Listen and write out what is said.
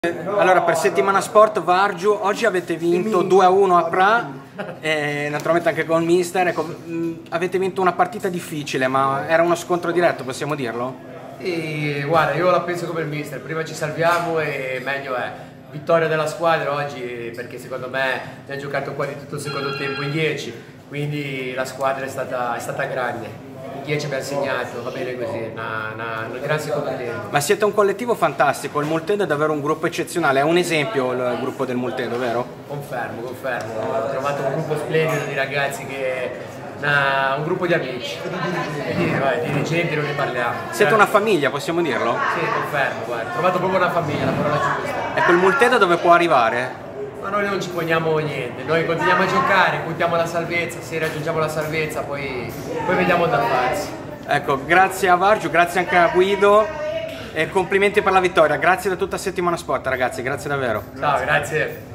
Allora, per Settimana Sport Vargiu, oggi avete vinto 2-1 a Pra, naturalmente anche con il mister. Ecco, avete vinto una partita difficile, ma era uno scontro diretto, possiamo dirlo? E guarda, io la penso come il mister, prima ci salviamo e meglio è. Vittoria della squadra oggi, perché secondo me ha giocato quasi tutto il secondo tempo in 10, quindi la squadra è stata grande. In 10 abbiamo segnato, va bene così, un gran secondo tempo. Ma siete un collettivo fantastico, il Multedo è davvero un gruppo eccezionale, è un esempio il gruppo del Multedo, vero? Confermo, ho trovato un gruppo splendido di ragazzi un gruppo di amici, e di dirigenti non ne parliamo. Siete una famiglia, possiamo dirlo? Sì, confermo, guarda, ho trovato proprio una famiglia, la parola giusta. Ecco, il Multedo dove può arrivare? Ma noi non ci poniamo niente, noi continuiamo a giocare, puntiamo la salvezza, se raggiungiamo la salvezza poi vediamo da farsi. Ecco, grazie a Vargiu, grazie anche a Guido e complimenti per la vittoria, grazie da tutta Settimana Sport ragazzi, grazie davvero. Ciao, grazie.